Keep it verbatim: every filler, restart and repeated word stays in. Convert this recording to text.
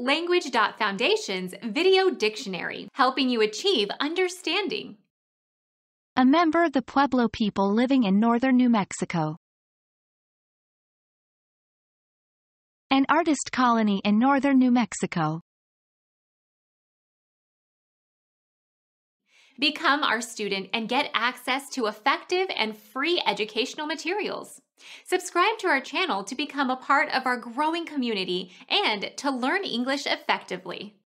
Language.Foundation's Video Dictionary, helping you achieve understanding. A member of the Pueblo people living in northern New Mexico. An artist colony in northern New Mexico. Become our student and get access to effective and free educational materials. Subscribe to our channel to become a part of our growing community and to learn English effectively.